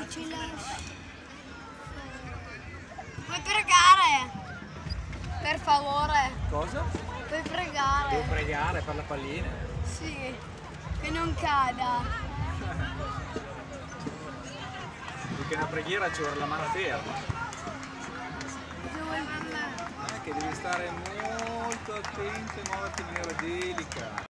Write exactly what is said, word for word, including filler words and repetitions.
che ci lasci. Puoi pregare? Per favore. Cosa? Puoi pregare? Devo pregare per la pallina. Sì, che non cada. Perché una preghiera ci vuole la mano ferma. Dove mamma? Eh, che devi stare molto attento e muoverti in maniera delicata.